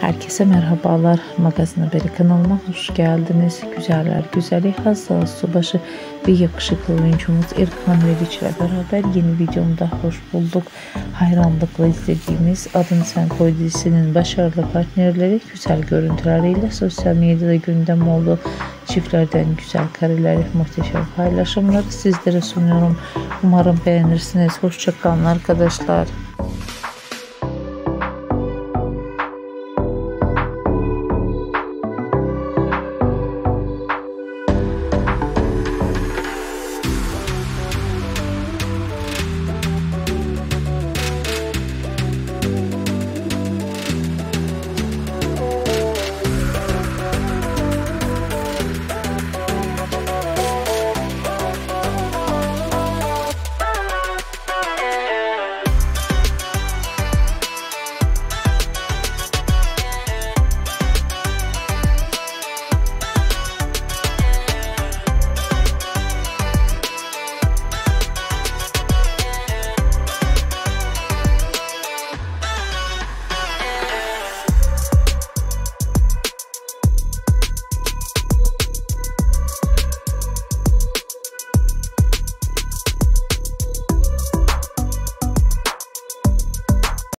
Herkese merhabalar. Magazin Haberi kanalıma hoş geldiniz. Güzeller güzeli Hazal Subaşı ve yakışıklı oyuncumuz Erkan Meriç ile beraber yeni videomda hoş bulduk. Hayranlıkla izlediğimiz Adını Sen Koy dizisinin başarılı partnerleri güzel görüntüleriyle sosyal medyada gündem oldu. Çiftlerden güzel kareler, muhteşem paylaşımları sizlere sunuyorum. Umarım beğenirsiniz. Hoşça kalın arkadaşlar.